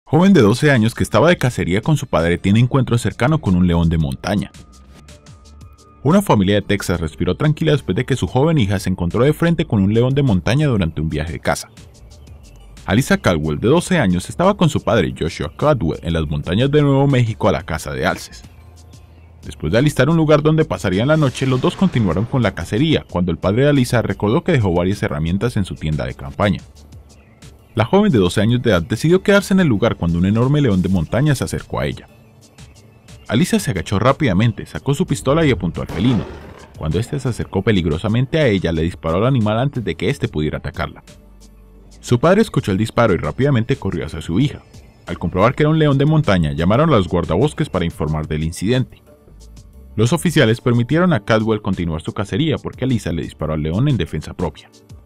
Joven de 12 años que estaba de cacería con su padre tiene encuentro cercano con un león de montaña. Una familia de Texas respiró tranquila después de que su joven hija se encontró de frente con un león de montaña durante un viaje de caza. Alyssa Caldwell, de 12 años, estaba con su padre Joshua Caldwell en las montañas de Nuevo México a la caza de alces. Después de alistar un lugar donde pasarían la noche, los dos continuaron con la cacería, cuando el padre de Alyssa recordó que dejó varias herramientas en su tienda de campaña. La joven de 12 años de edad decidió quedarse en el lugar cuando un enorme león de montaña se acercó a ella. Alyssa se agachó rápidamente, sacó su pistola y apuntó al felino. Cuando este se acercó peligrosamente a ella, le disparó al animal antes de que éste pudiera atacarla. Su padre escuchó el disparo y rápidamente corrió hacia su hija. Al comprobar que era un león de montaña, llamaron a los guardabosques para informar del incidente. Los oficiales permitieron a Caldwell continuar su cacería porque Alyssa le disparó al león en defensa propia.